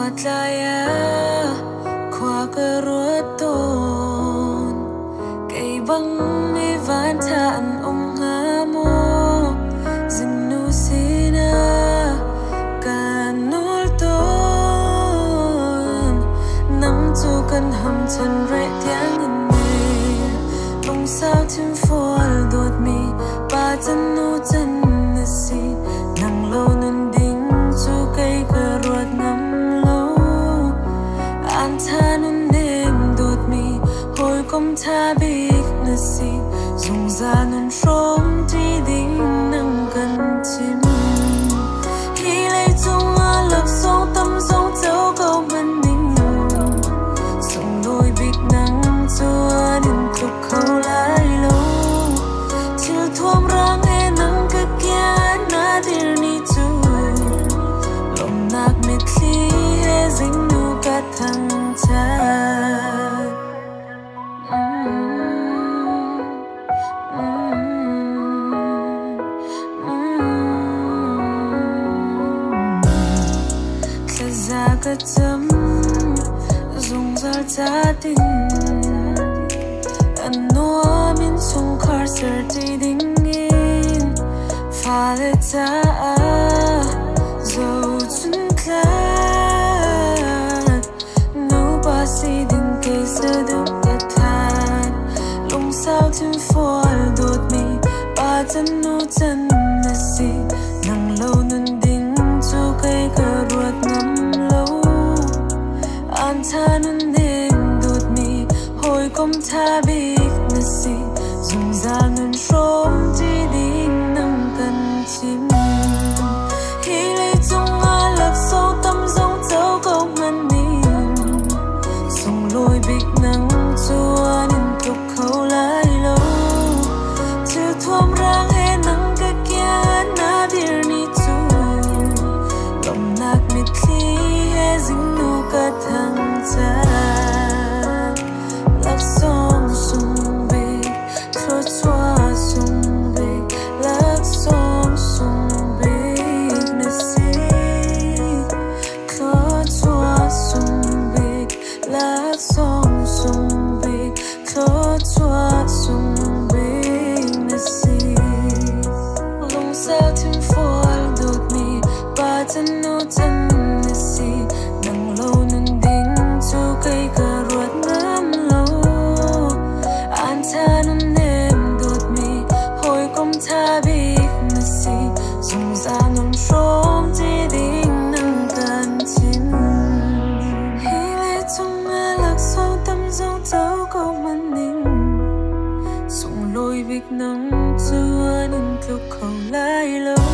laya khoa cơ ruột tôn cây băng mi van than nga mo dinh nu sina kanul tôn nắng chu kan ham chân rẽ tiếng in mê lung sao thêm phôi đột mi ba chân nu chân nasi nang lâu nun ding chu cây cơ ruột ngắm lâu an tha nun nêm đột mi hồi công tha big nasi dùng ra nun trống đi ding nang gần chim khi lấy chung a lập song tâm song châu câu mình ninh dùng đôi big nang chua nên tục khâu lại lâu chiều thuông rang e nang cái kia na dir ni chu lom nak mit khi he ding nu ka thang cha cái chấm dùng giờ gia đình anh nói mình chung khởi sự đi đinh in pha lệ cha dầu chân khát nấu ba si đình cây sơ đục đẹp than lùng sao thêm phôi đột mi ba chân nô chân là si nắng lâu nun đinh chu cây cờ ruột ngắm an tha nun nêm đột mi hồi công tha big nasi dùng ra nun trống đi ding nang cần chim khi lấy chung a lập sâu tâm giống châu câu ngân ninh dùng lôi big nang chua nên tục khâu lại lâu chiều thuông rang he nang cái kia na dir ni chu lom nak mit khi he ding nu ka thang cha love song sung big thro chua sung big love song sung big na si thro chua sung big love song sung big thro chua sung big na si lung sao thêm phôi đột mi ba chân nu chân na si nang lâu nun ding chu cây cờ ruột ngắm lâu an tha nun nêm đột mi hồi công tha big nasi dùng ra nun trống đi ding nang cần chim khi lấy chung a lạc sâu tâm giống châu câu mình ninh dùng lôi big nang chua nên tục khâu lại lâu